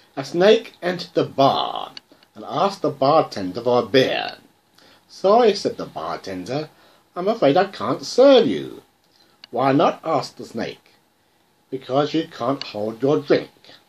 A snake entered the bar and asked the bartender for a beer. "Sorry," said the bartender, "I'm afraid I can't serve you." "Why not?" asked the snake. "Because you can't hold your drink."